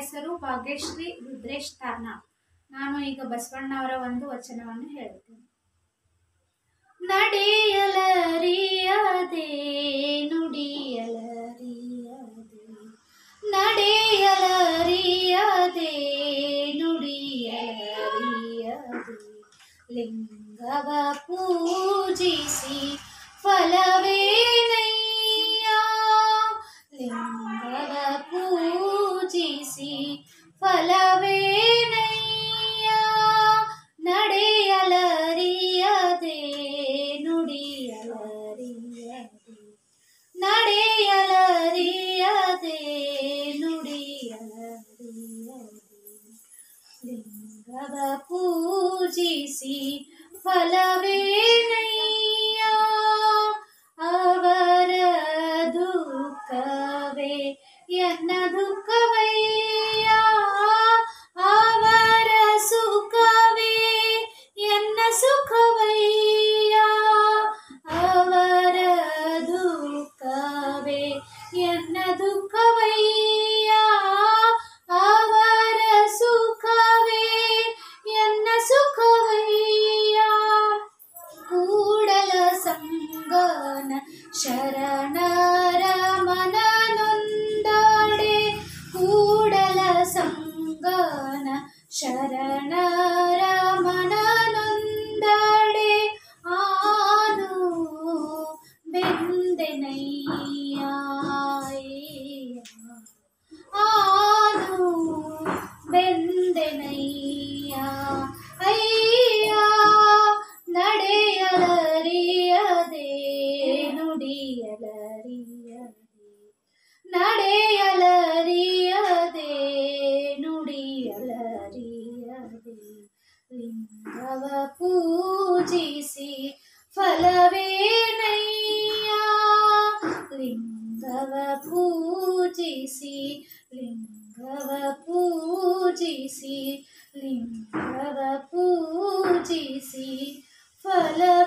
ಹೆಸರು ಭಾಗ್ಯಶ್ರೀ ರುದ್ರೇಶ್ ತಾರ್ನಾಳ್. ನಾನು ಈಗ ಬಸವಣ್ಣವರ ಒಂದು ವಚನವನ್ನು ಹೇಳುತ್ತೇನೆ. ನಡೆಯಲರಿಯದೆ ನುಡಿಯಲರಿಯದೆ, ನಡೆಯಲರಿಯದೆ ನುಡಿಯಲರಿಯದೆ, ಲಿಂಗವ ಪೂಜಿಸಿ ಫಲವೇನಯ್ಯ, ಲಿಂಗವ ಪೂಜಿಸಿ ಫಲವೇನಯ್ಯ, ನಡೆಯಲರಿಯದೆ ನುಡಿಯಲರಿಯದೆ, ನಡೆಯಲರಿಯದೆ ನುಡಿಯಲರಿಯದೆ, ಲಿಂಗವ ಪೂಜಿಸಿ ಫಲವೇನಯ್ಯ, ಅವರ ದುಃಖವೇ ಎನ್ನ ದುಃಖವಯ್ಯ, ಅವರ ಸುಖವೇ ಎನ್ನ ಸುಖವಯ್ಯ, ಅವರ ದುಃಖವೇ ಎನ್ನ ದುಃಖವಯ್ಯ, ಅವರ ಸುಖವೇ ಎನ್ನ ಸುಖವಯ್ಯ, ಕೂಡಲ ಸಂಗನ ಶರಣರ ಮನನೊಂದಾಡೆ, ಕೂಡಲ ಸಂಗನ ಶರಣರ ಮನನೊಂದಾಡೆ, ಆನು ಬೆಂದೆನಯ್ಯ, ಆನು ಬೆಂದೆನಯ್ಯ ಅಯ್ಯ, ನಡೆಯಲರಿಯದೆ ನುಡಿಯಲರಿಯದೆ, ನಡೆಯಲರಿಯದೆ ನುಡಿಯಲರಿಯದೆ, ಲಿಂಗವ ಪೂಜಿಸಿ ಫಲವೇನಯ್ಯ, ಲಿಂಗವ ಪೂಜಿಸಿ, ಲಿಂಗವ ಪೂಜಿಸಿ, ಲಿಂಗವ ಪೂಜಿಸಿ ಫಲ